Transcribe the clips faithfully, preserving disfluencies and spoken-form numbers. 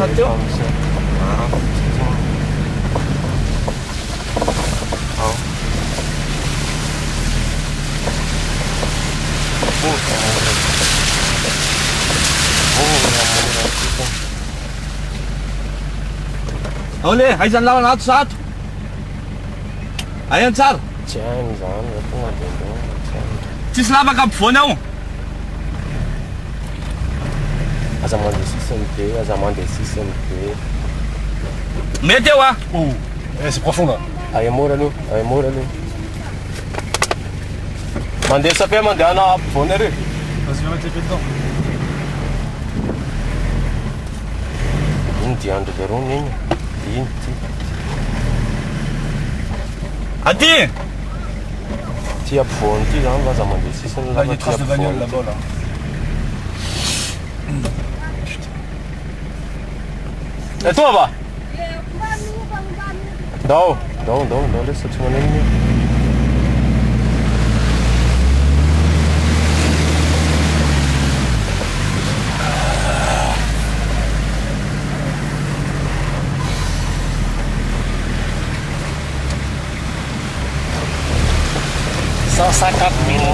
Santiago? Ah, oh. Puta madre. Oh, Ole, aiza ny lavana ato zato. Aia ny tsara. tsy hainy zany, tonga dia ndao, tsy hainy. Tsisy lavaka ampovoany ao. Aza mandeha sisiny be, aza mandeha sisiny be. Mety eo ah. Oh, eh, c'est profond là. Ay mora aloha, ay mora aloha. Mandeha sapay mandeha ana ampovoany areo. Vas-y, viens mettre les pieds dedans. Iny dia andro zarony iny. Iny ty. Aty. Ty ampovoany ty zany aza mandeha sisiny Là, il y a des traces de bagnole là-bas là. Et toi va? Ndao, ndao, ndao, ndao lesa tsy maneno. cent cinquante mille.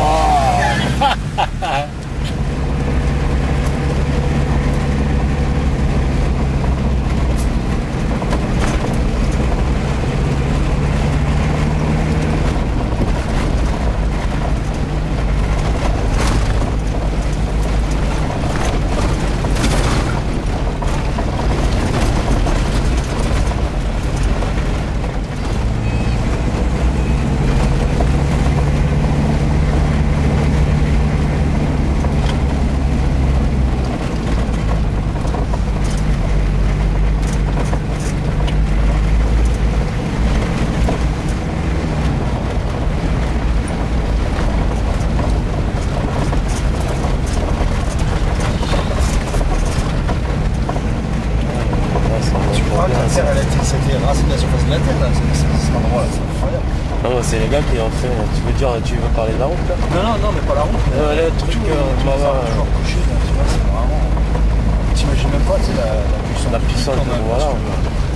C'était racine de la surface de la Terre, là. Cet endroit-là, c'est incroyable. Non, c'est les gars qui ont fait. Tu veux dire, tu veux parler de la route là? Non, non, non, mais pas la route. Mais Euh, le truc, tout, euh, tout bah, ça, ouais. genre couché, là, tu vois, c'est vraiment. T'imagines même pas, tu sais, la, la puissance. La puissance, quand même, voilà. parce que-